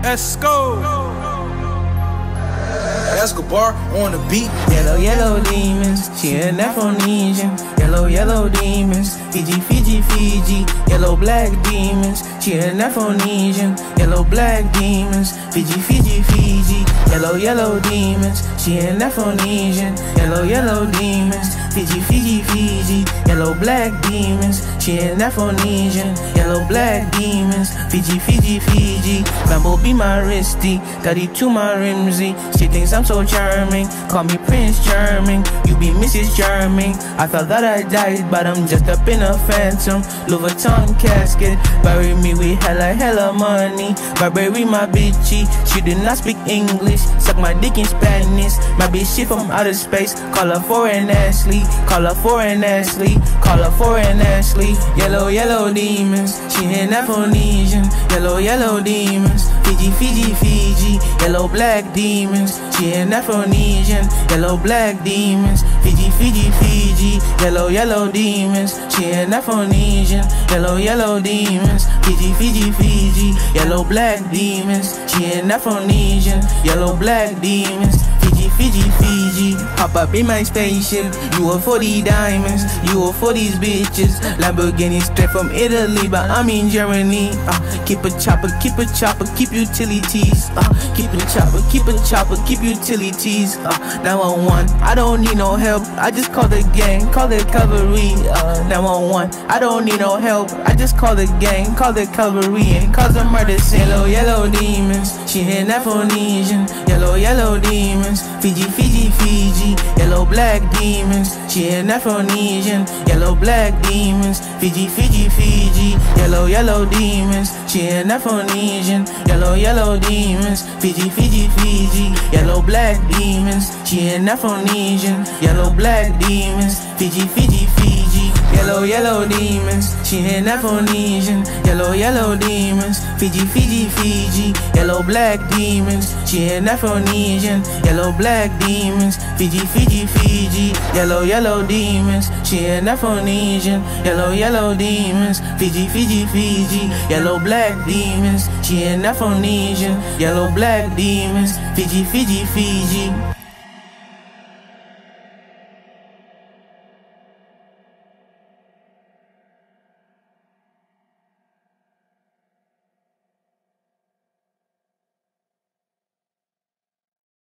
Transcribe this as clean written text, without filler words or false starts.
Esco. Escobar on the beat. Yellow, yellow demons, she an Aphrodisian. Yellow, yellow demons, Fiji, Fiji, Fiji. Yellow, black demons, she an Aphrodisian. Yellow, black demons, Fiji, Fiji, Fiji. Yellow, yellow demons, she an Aphrodisian. Yellow, yellow demons, Fiji, Fiji, Fiji. Yellow, black demons, she an Aphrodisian. Yellow, black demons, Fiji, Fiji, Fiji. Bamboo be my wristy, got it to my rimsy. She thinks I'm so charming, call me Prince Charming. You be Mrs. Charming. I thought that I died, but I'm just up in a phantom. Louis Vuitton casket, bury me with hella money. But bury my bitchy, she did not speak English. Suck my dick in Spanish. My bitch shit from outer space. Call her foreign Ashley, call her foreign Ashley, call her foreign Ashley. Yellow, yellow demons, she an Aphrodisian. Yellow, yellow demons, Fiji, Fiji, Fiji. Yellow, black demons, she an Aphrodisian. Yellow, black demons, Fiji, Fiji, Fiji. Yellow, yellow demons, she an Aphrodisian. Yellow, yellow demons, Fiji, Fiji, Fiji. Yellow, black demons, she an Aphrodisian. Yellow, black demons, Fiji, Fiji, Fiji. Hop up in my spaceship, you a 40 diamonds, you a 40s bitches. Lamborghini straight from Italy, but I'm in Germany. Keep a chopper, keep utilities. Keep a chopper, keep utilities. 911, I don't need no help, I just call the gang, call the cavalry. 911, I don't need no help, I just call the gang, call the cavalry, and cause a murder scene. Yellow, yellow demons, she an Aphrodisian. Yellow, yellow demons, Fiji, Fiji, Fiji. Yellow, black demons, she an Aphrodisian. Yellow, black demons, Fiji, Fiji, Fiji. Yellow, yellow demons, she an Aphrodisian. Yellow, yellow demons, Fiji, Fiji, Fiji. Yellow, black demons, she an Aphrodisian. Yellow, black demons, Fiji, Fiji, Fiji. Yellow, yellow demons, she an Aphrodisian. Yellow, yellow demons, Fiji, Fiji, Fiji. Yellow, black demons, she an Aphrodisian. Yellow, black demons, Fiji, Fiji, Fiji. Yellow, yellow demons, she an Aphrodisian. Yellow, yellow demons, Fiji, Fiji, Fiji. Yellow, black demons, she an Aphrodisian. Yellow, black demons, Fiji, Fiji, Fiji.